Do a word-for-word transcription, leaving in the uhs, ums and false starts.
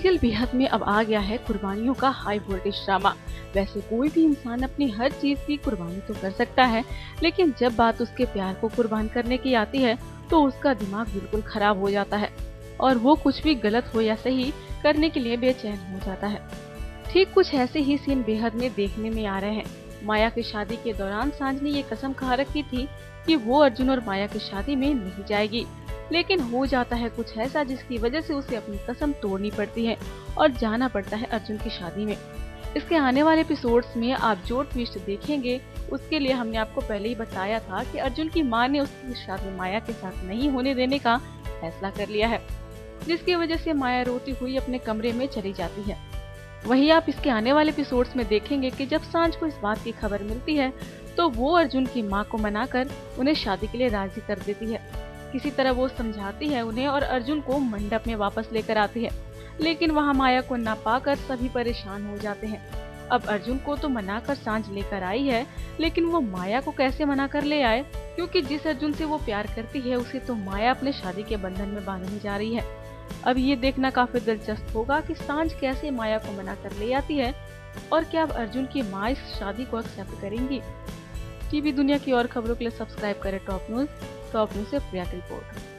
Serial बेहद में अब आ गया है कुर्बानियों का हाई वोल्टेज ड्रामा। वैसे कोई भी इंसान अपनी हर चीज की कुर्बानी तो कर सकता है, लेकिन जब बात उसके प्यार को कुर्बान करने की आती है तो उसका दिमाग बिल्कुल खराब हो जाता है और वो कुछ भी गलत हो या सही करने के लिए बेचैन हो जाता है। ठीक कुछ ऐसे ही सीन बेहद में देखने में आ रहे हैं। माया की शादी के दौरान सांझ ने ये कसम खा रखी थी कि वो अर्जुन और माया की शादी में नहीं जाएगी, लेकिन हो जाता है कुछ ऐसा जिसकी वजह से उसे अपनी कसम तोड़नी पड़ती है और जाना पड़ता है अर्जुन की शादी में। इसके आने वाले एपिसोड्स में आप जो ट्विस्ट देखेंगे उसके लिए हमने आपको पहले ही बताया था कि अर्जुन की मां ने उसकी शादी माया के साथ नहीं होने देने का फैसला कर लिया है, जिसकी वजह से माया रोती हुई अपने कमरे में चली जाती है। वहीं आप इसके आने वाले एपिसोड्स में देखेंगे कि जब सांझ को इस बात की खबर मिलती है तो वो अर्जुन की मां को मनाकर उन्हें शादी के लिए राजी कर देती है। किसी तरह वो समझाती है उन्हें और अर्जुन को मंडप में वापस लेकर आती है, लेकिन वहां माया को ना पाकर सभी परेशान हो जाते हैं। अब अर्जुन को तो मनाकर सांझ लेकर आई है, लेकिन वो माया को कैसे मनाकर ले आए, क्योंकि जिस अर्जुन से वो प्यार करती है उसे तो माया अपने शादी के बंधन में बांधने जा रही है। अब ये देखना काफी दिलचस्प होगा कि सांझ कैसे माया को मनाकर ले आती है और क्या अब अर्जुन की माँ इस शादी को एक्सेप्ट करेंगी। टीवी दुनिया की और खबरों के लिए सब्सक्राइब करें टॉप न्यूज। टॉप न्यूज से प्रिया की रिपोर्ट।